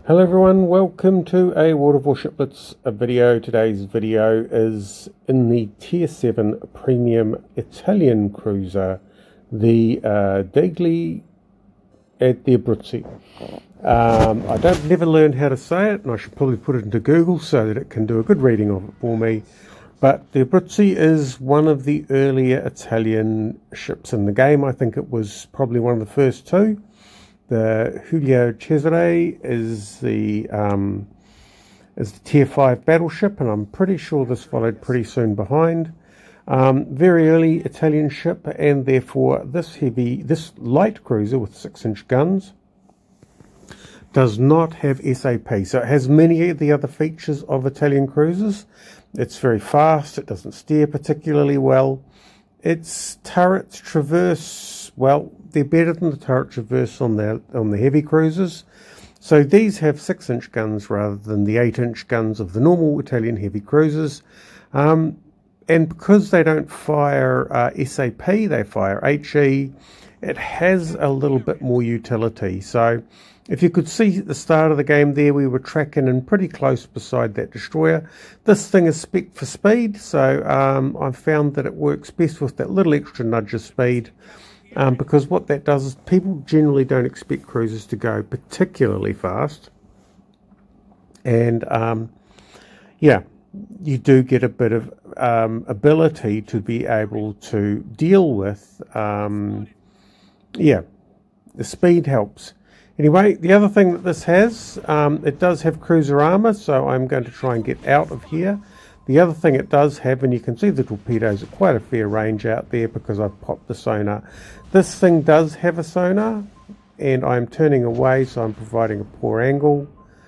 Hello everyone, welcome to a World of Warships Blitz video. Today's video is in the Tier 7 Premium Italian cruiser, the Degli at the Abruzzi. I never learned how to say it, and I should probably put it into Google so that it can do a good reading of it for me. But the Abruzzi is one of the earlier Italian ships in the game. I think it was probably one of the first two. The Giulio Cesare is the Tier 5 battleship, and I'm pretty sure this followed pretty soon behind. Very early Italian ship, and therefore this light cruiser with 6-inch guns does not have SAP. So it has many of the other features of Italian cruisers. It's very fast, it doesn't steer particularly well. Its turrets traverse, well, they're better than the turret traverse on the heavy cruisers. So these have 6-inch guns rather than the 8-inch guns of the normal Italian heavy cruisers. And because they don't fire SAP, they fire HE, it has a little bit more utility. So if you could see at the start of the game there, we were tracking in pretty close beside that destroyer. This thing is spec'd for speed, so I've found that it works best with that little extra nudge of speed, because what that does is people generally don't expect cruisers to go particularly fast. And yeah, you do get a bit of ability to be able to deal with, yeah, the speed helps. Anyway, the other thing that this has, it does have cruiser armor, so I'm going to try and get out of here. The other thing it does have, and you can see the torpedoes at quite a fair range out there because I've popped the sonar. This thing does have a sonar, and I'm turning away, so I'm providing a poor angle,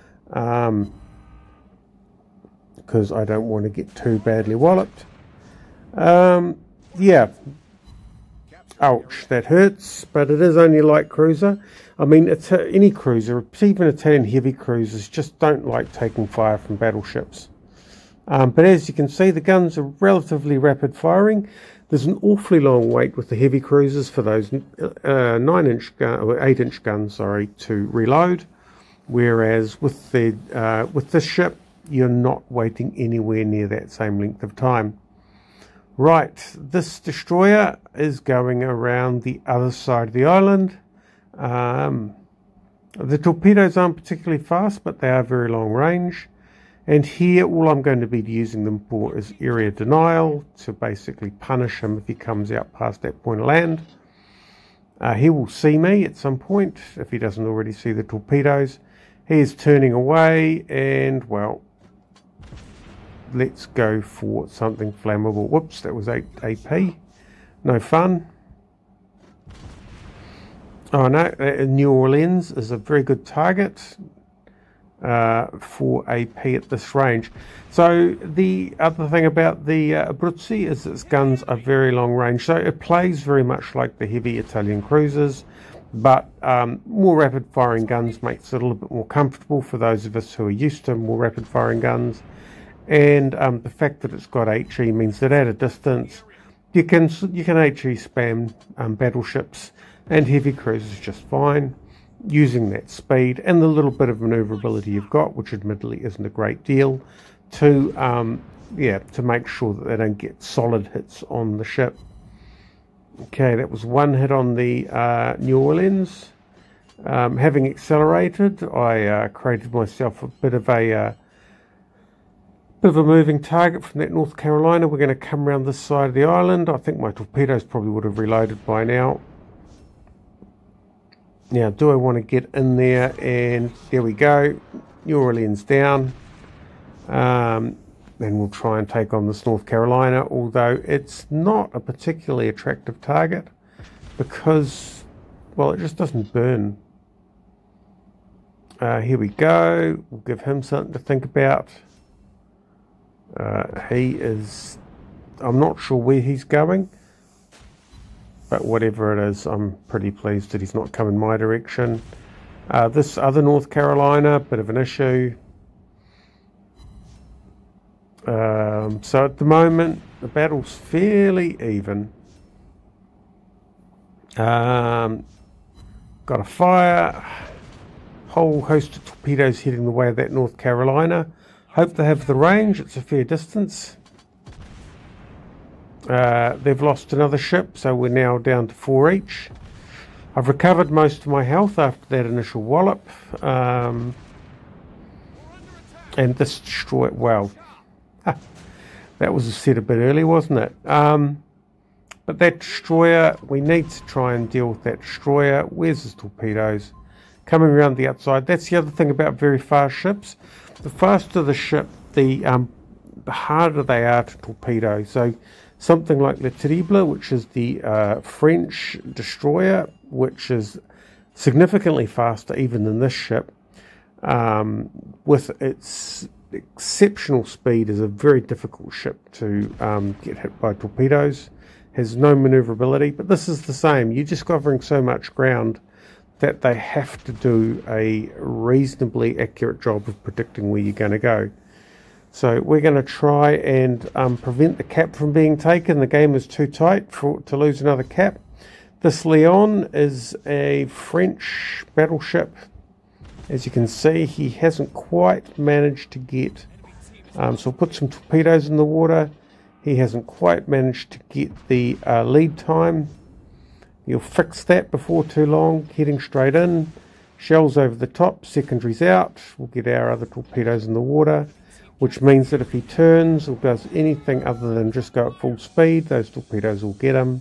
because I don't want to get too badly walloped. Yeah. Ouch, that hurts, but it is only a light cruiser. I mean, it's any cruiser, even Italian heavy cruisers, just don't like taking fire from battleships. But as you can see, the guns are relatively rapid firing. There's an awfully long wait with the heavy cruisers for those 9-inch gun, or 8-inch guns, sorry, to reload. Whereas with this ship, you're not waiting anywhere near that same length of time. Right, this destroyer is going around the other side of the island. The torpedoes aren't particularly fast, but they are very long range. And here, all I'm going to be using them for is area denial, to basically punish him if he comes out past that point of land. He will see me at some point, if he doesn't already see the torpedoes. He is turning away, and, well, let's go for something flammable. Whoops, that was AP. No fun. Oh no, New Orleans is a very good target for AP at this range. So the other thing about the Abruzzi is its guns are very long range. So it plays very much like the heavy Italian cruisers, but more rapid firing guns makes it a little bit more comfortable for those of us who are used to more rapid firing guns. And the fact that it's got HE means that at a distance you can HE spam battleships and heavy cruisers just fine, using that speed and the little bit of maneuverability you've got, which admittedly isn't a great deal, to yeah, to make sure that they don't get solid hits on the ship. Okay, that was one hit on the New Orleans. Having accelerated, I created myself a bit of a moving target from that North Carolina. We're going to come around this side of the island. I think my torpedoes probably would have reloaded by now. Now, do I want to get in there? And there we go. New Orleans down. Then we'll try and take on this North Carolina, although it's not a particularly attractive target because, well, it just doesn't burn. Here we go. We'll give him something to think about. He is, I'm not sure where he's going, but whatever it is, I'm pretty pleased that he's not coming my direction. This other North Carolina, bit of an issue. So at the moment, the battle's fairly even. Got a fire. whole host of torpedoes heading the way of that North Carolina. Hope they have the range. It's a fair distance. They've lost another ship, so we're now down to 4 each. I've recovered most of my health after that initial wallop. And this destroyer, well, that was said a bit early, wasn't it? But that destroyer, we need to try and deal with that destroyer. Where's his torpedoes? Coming around the outside. That's the other thing about very fast ships. The faster the ship, the harder they are to torpedo. So something like Le Terrible, which is the French destroyer, which is significantly faster even than this ship, with its exceptional speed, is a very difficult ship to get hit by torpedoes. Has no maneuverability, but this is the same. You're just covering so much ground that they have to do a reasonably accurate job of predicting where you're going to go. So we're going to try and prevent the cap from being taken. The game is too tight to lose another cap. This Leon is a French battleship. As you can see, he hasn't quite managed to get... so we'll put some torpedoes in the water. He hasn't quite managed to get the lead time. You'll fix that before too long. Heading straight in. Shells over the top. Secondaries out. We'll get our other torpedoes in the water. Which means that if he turns or does anything other than just go at full speed, those torpedoes will get him.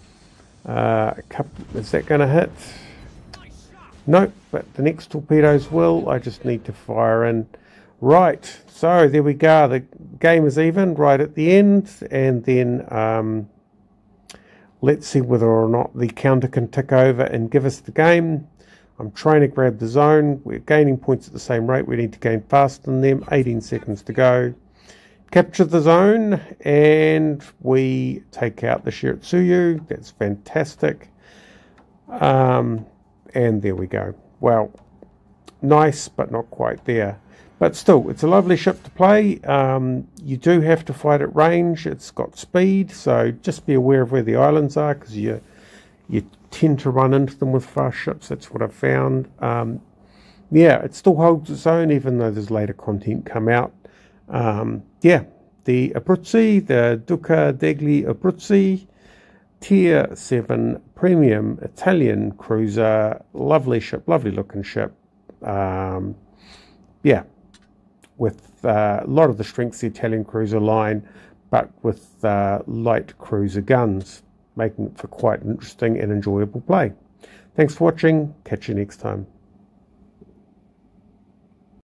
Is that going to hit? Nope, but the next torpedoes will. I just need to fire in. Right, so there we go. The game is even right at the end, and then let's see whether or not the counter can tick over and give us the game. I'm trying to grab the zone. We're gaining points at the same rate. We need to gain faster than them. 18 seconds to go. Capture the zone, and we take out the Shiratsuyu. That's fantastic. And there we go. Well, nice, but not quite there. But still, it's a lovely ship to play. You do have to fight at range. It's got speed, so just be aware of where the islands are, because you tend to run into them with fast ships. That's what I've found. Yeah, it still holds its own, even though there's later content come out. Yeah, the Abruzzi, the Duca Degli Abruzzi, Tier 7 Premium Italian Cruiser. Lovely ship, lovely looking ship. Yeah, with a lot of the strengths of the Italian cruiser line, but with light cruiser guns, making it for quite an interesting and enjoyable play. Thanks for watching. Catch you next time.